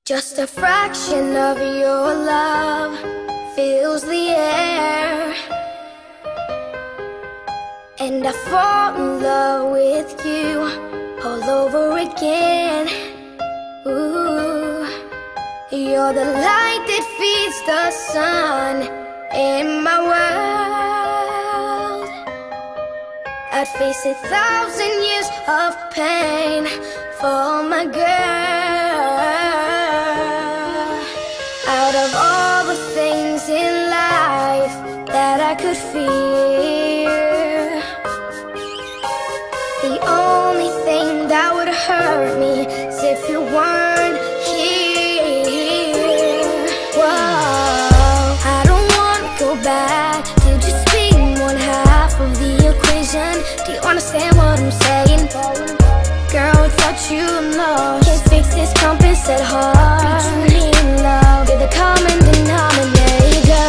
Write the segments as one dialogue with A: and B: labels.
A: Just a fraction of your love fills the air, and I fall in love with you all over again. Ooh, you're the light that feeds the sun in my world. I'd face 1,000 years of pain for my girl. Out of all the things in life that I could fear, the only thing that would hurt me is if you weren't here. Whoa, I don't wanna go back to just being one half of the equation. Do you understand what I'm saying? Girl, without you know, can't fix this compass at heart. Between me and love, you're the common denominator.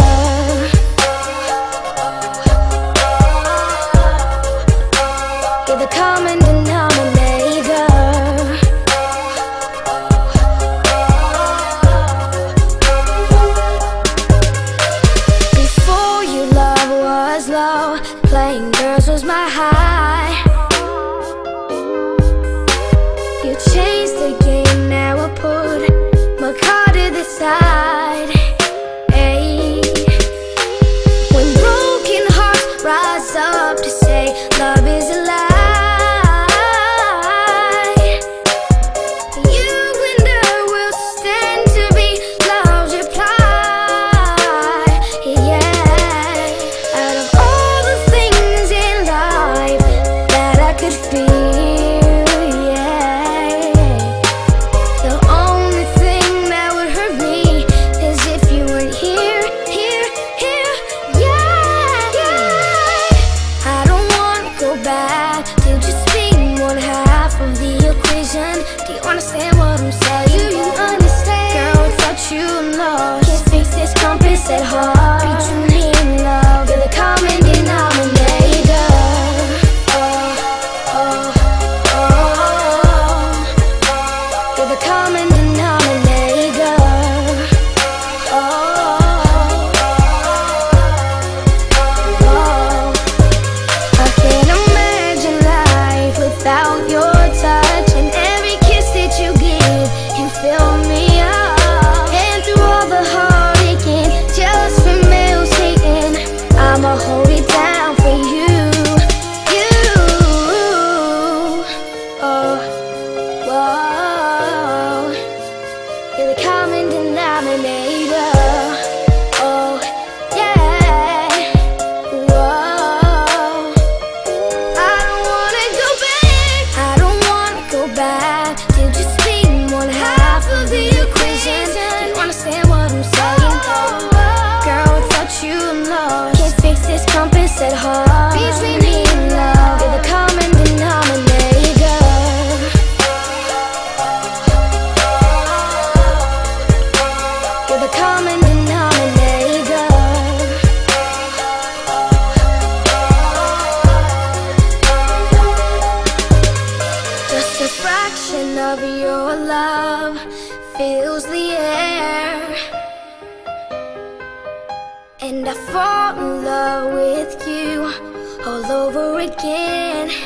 A: You're the common denominator. Before you, love was low, playing girls was my high. You changed the game, now I put my card to the side. Hey, when broken hearts rise up to say love is a lie, you and I will stand to be love's reply. Yeah, out of all the things in life that I could feel, yeah, the only thing that would hurt me is if you weren't here, yeah. I don't wanna go back to just being one half of the equation. Do you understand what I'm saying? Do you understand? Girl, without you, no, can't fix this compass at heart. Between me and love, you're the common denominator. You're the common denominator. I can't imagine life without your touch, and every kiss that you give, you fill me up. And through all the heartache and just for males hating, I'ma hold it down for you. Whoa, you're the common denominator. Oh, yeah. Whoa, I don't wanna go back. I don't wanna go back to just being one half of the equation. Do you understand what I'm saying? Girl, without you, no, can't fix this compass at heart. Between me and love, you're the common denominator. You're the common denominator. Just a fraction of your love fills the air, and I fall in love with you all over again.